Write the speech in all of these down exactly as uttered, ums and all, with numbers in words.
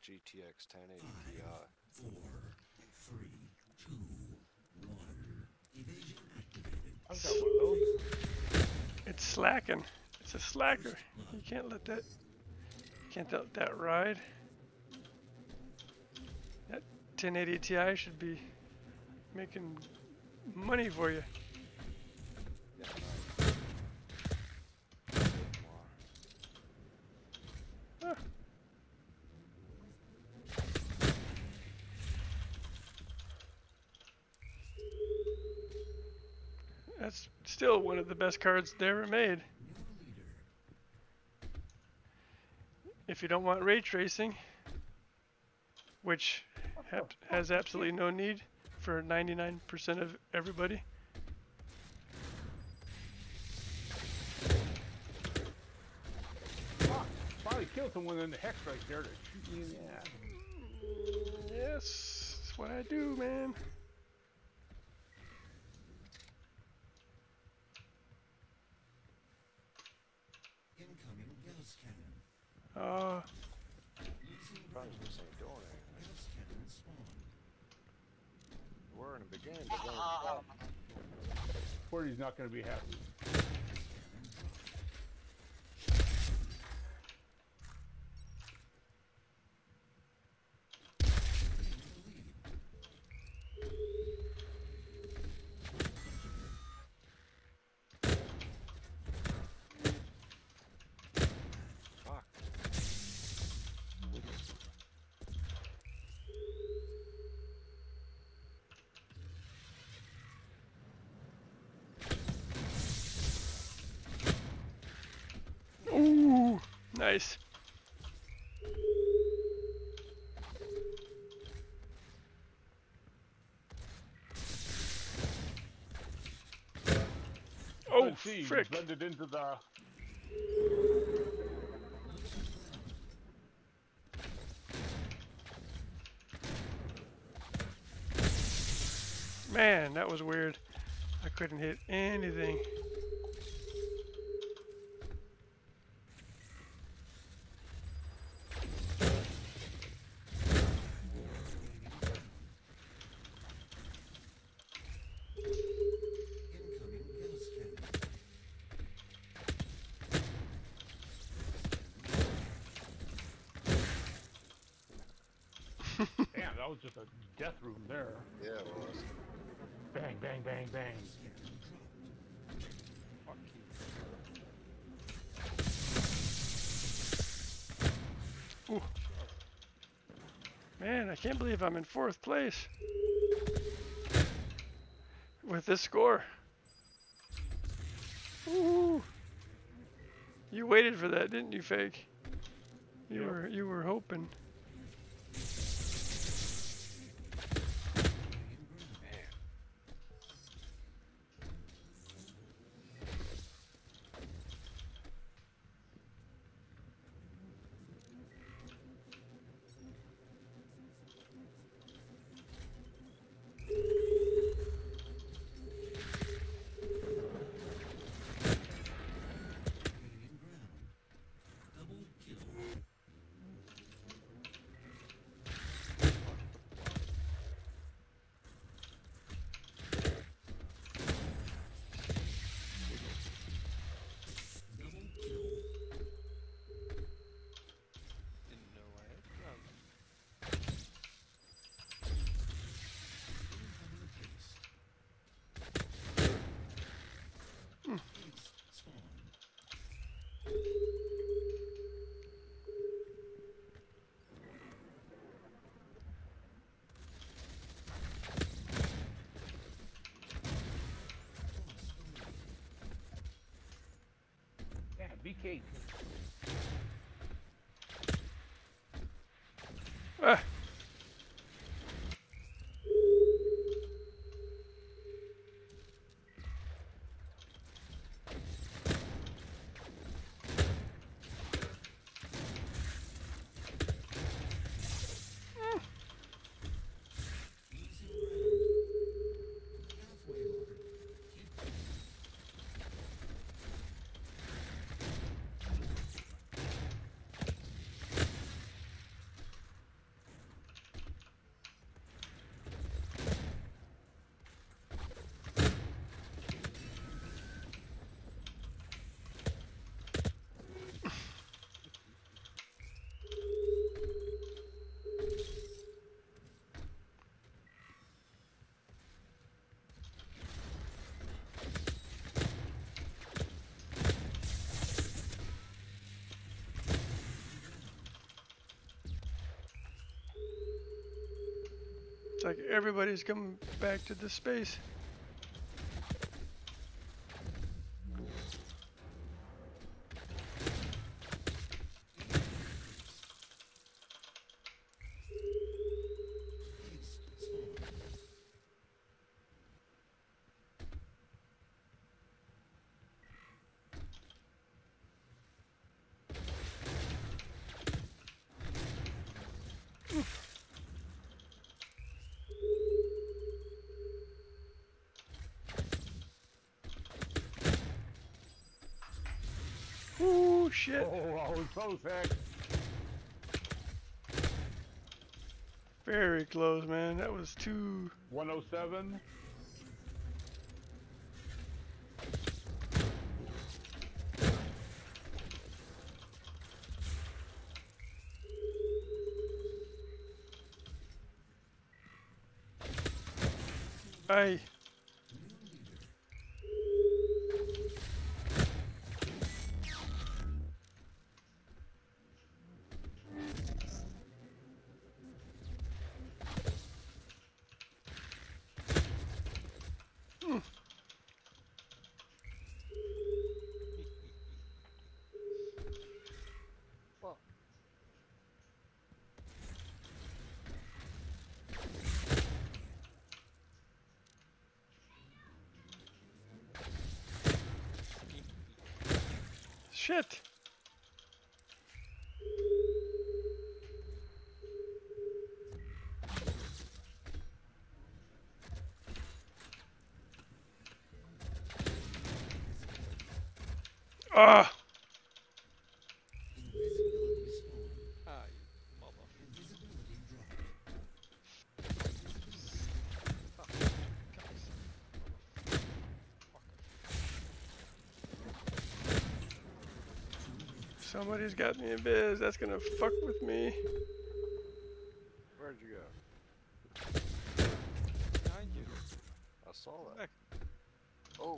G T X ten eighty Ti. Four, three, two, one. Evasion activated. I've got one of those. It's slacking. It's a slacker. You can't let that. Can't let that ride. That ten eighty Ti should be making money for you. Yeah, nice. Huh. That's still one of the best cards they ever made. If you don't want ray tracing, which ha has absolutely no need for ninety-nine percent of everybody. Ah, finally killed someone in the hex right there to shoot me in the ass. Yes, that's what I do, man. Incoming Gauss cannon. Uh, Probably this ain't doing anything. Gauss cannon spawn. We're in the beginning, but we're in the top. Forty's not going to be happy. Fuck. ooh, nice. Oh, Let's see, frick. blended into the. Man, that was weird. I couldn't hit anything. Incoming Gauss cannon. Damn, that was just a death room there. Yeah, it was. Bang, bang, bang, bang. Fuck you. Ooh. Man, I can't believe I'm in fourth place with this score. Ooh. You waited for that, didn't you, Fake? You Yep. were you were hoping. Gaining ground. Double kill. Double kill. Didn't know I had done. Incoming haste. Haste spawn. Yeah, B K. Ah. Losing ground. Halfway mark. Keep like everybody's coming back to this space. Ooh, shit. Oh, I was close, heck. Very close, man. That was two. one oh seven. Aye. Fuck. Shit. Ah. Invisibility spawn. Ah, you mother. Invisibility dropped. Fuck. Guys. Motherfucker. Somebody's got me in biz. That's gonna fuck with me. Where'd you go? Behind you. I saw that. Back. Oh.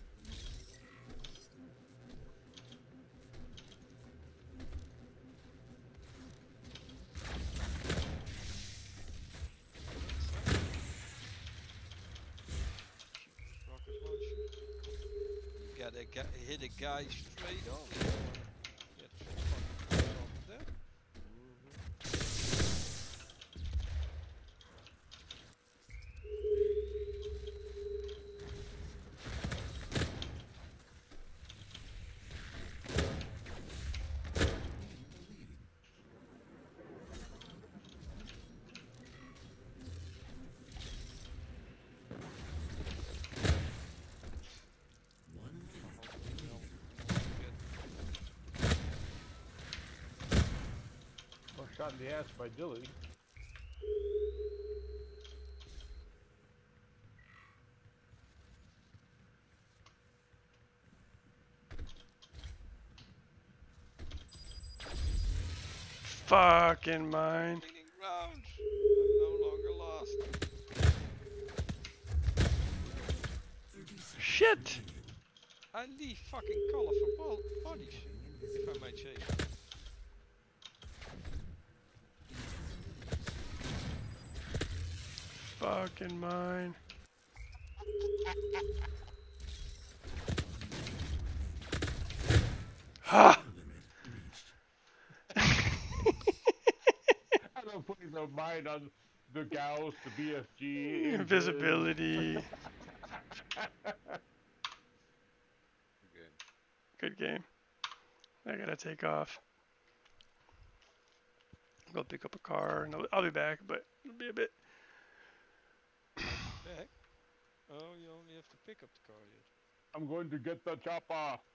Rocket launcher. Got a guy, hit a guy straight on. Get fucking right off of there. One Well, shot in the ass by Dilly. Fucking mine. Cleaning rounds. I'm no longer lost. Shit. I leave fucking colorful bo- bodies, if I may say so. Fucking mine. Ha! I don't put no mind on the Gauss, the B S G. Invisibility. Good. Good game. I gotta take off. Go pick up a car and I'll, I'll be back, but it'll be a bit. Back? Oh, you only have to pick up the car yet. I'm going to get the chopper.